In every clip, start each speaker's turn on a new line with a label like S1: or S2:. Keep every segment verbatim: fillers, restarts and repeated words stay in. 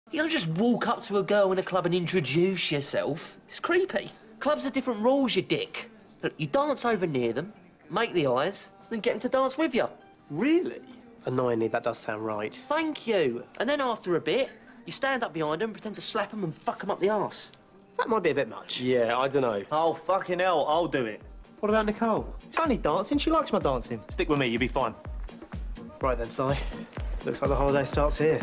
S1: You don't just walk up to a girl in a club and introduce yourself. It's creepy. Clubs are different rules, you dick. Look, you dance over near them, make the eyes, then get them to dance with you.
S2: Really? Annoyingly, that does sound right.
S1: Thank you. And then after a bit, you stand up behind them, pretend to slap them and fuck them up the arse.
S2: That might be a bit much.
S3: Yeah, I don't know.
S4: Oh, fucking hell, I'll do it.
S2: What about Nicole?
S4: It's only dancing. She likes my dancing. Stick with me, you'll be fine.
S2: Right then, Si. Looks like the holiday starts here.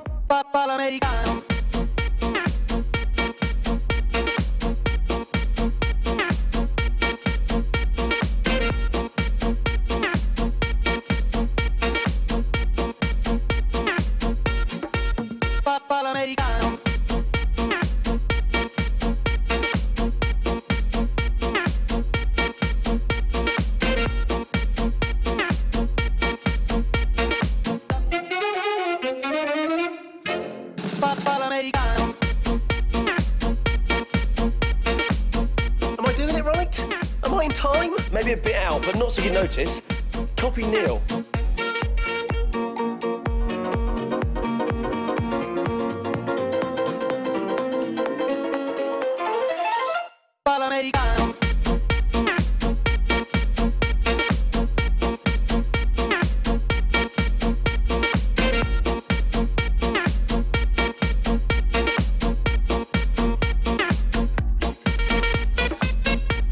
S2: Am I doing it right? Am I in time?
S3: Maybe a bit out, but not so you notice. Copy Neil.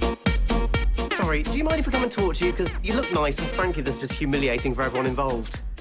S2: Sorry, do you mind if I come and talk to you? Because you look nice, and frankly, that's just humiliating for everyone involved.